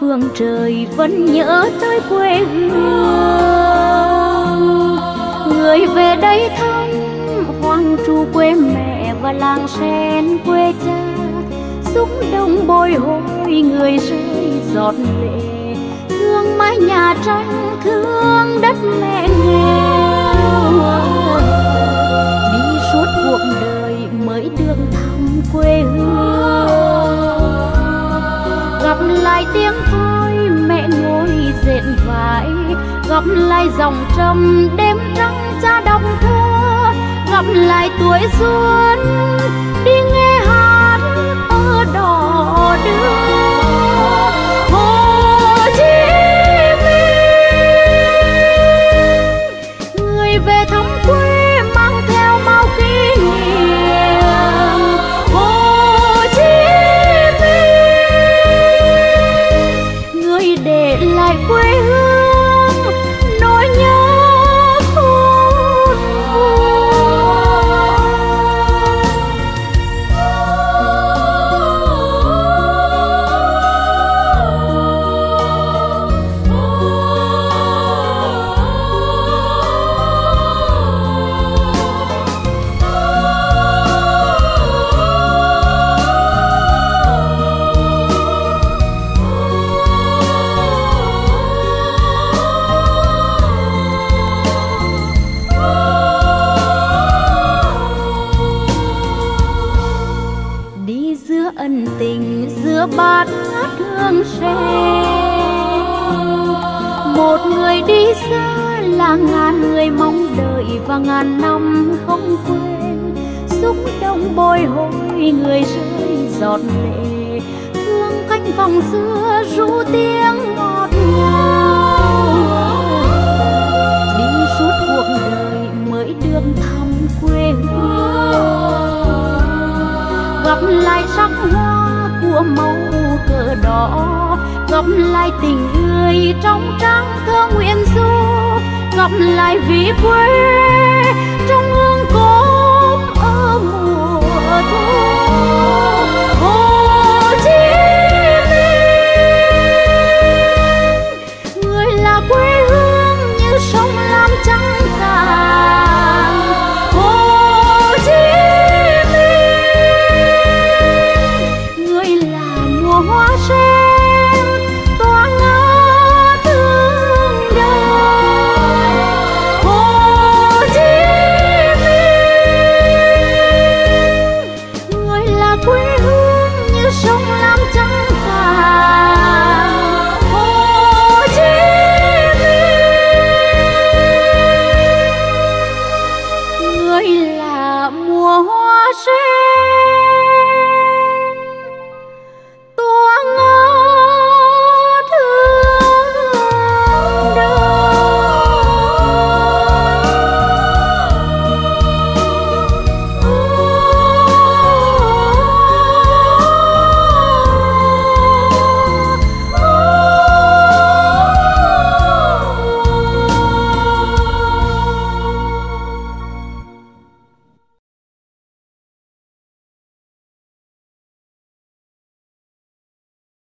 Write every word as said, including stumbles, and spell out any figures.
phương trời vẫn nhớ tới quê hương. Người về đây thăm Hoang Tru quê mẹ và làng sen quê cha, xúc động bồi hồi người rơi giọt lệ, thương mái nhà tranh, thương đất mẹ nghèo. Đi suốt cuộc đời mới được thăm quê hương, gặp lại tiếng thôi mẹ ngồi dệt vải, gặp lại dòng trầm đêm trắng cha đọc thơ, gặp lại tuổi xuân đi nghe hát ở đò đưa. Hồ Chí Minh người về thăm quê mang theo bao kỷ niệm. Hồ Chí Minh người để lại quê hương nỗi nhớ khôn nguôi. Đi giữa ân tình giữa bát ngát hương sen, một người đi xa là ngàn người mong đợi và ngàn năm không quên, xúc động bồi hồi người rơi giọt lệ, thương cánh vòng xưa ru tiếng ngọt ngào. Đi suốt cuộc đời mới được thăm quê hương, gặp lại sắc hoa của màu cờ đỏ, gặp lại tình người trong trắng thơ nguyện du, gặp lại vì quê